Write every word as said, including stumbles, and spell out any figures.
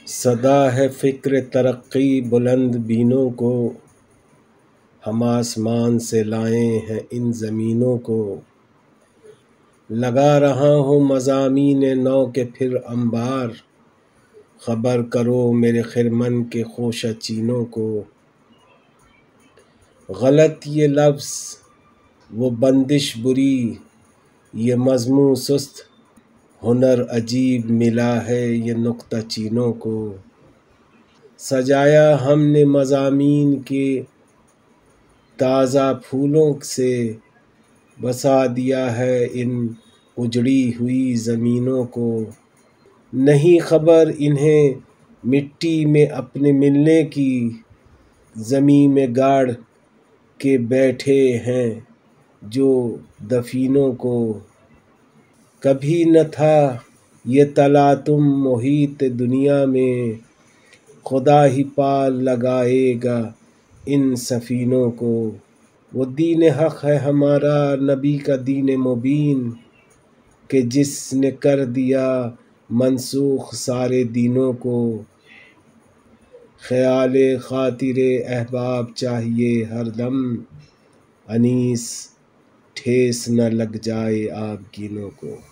صدا ہے فکر ترقی بلند بینوں کو، ہم آسمان سے لائے ہیں ان زمینوں کو۔ لگا رہا ہوں مضامین نو کے پھر انبار، خبر کرو میرے خرمن کے خوشہ چینوں کو۔ غلط یہ لفظ وہ بندش بری، یہ مضموں سست، ہنر عجیب ملا ہے یہ نکتہ چینوں کو۔ سجایا ہم نے مضامین کے تازہ پھولوں سے، بسا دیا ہے ان اجڑی ہوئی زمینوں کو۔ نہیں خبر انہیں مٹی میں اپنے ملنے کی، زمیں میں گاڑ کے بیٹھے ہیں جو دفینوں کو۔ کبھی نہ تھا یہ تلاطم محیط دنیا میں، خدا ہی پار لگائے گا ان سفینوں کو۔ وہ دین حق ہے ہمارا نبی کا دین مبین، کہ جس نے کر دیا منسوخ سارے دینوں کو۔ خیال خاطر احباب چاہیے ہر دم، انیس ٹھیس نہ لگ جائے آبگینوں کو۔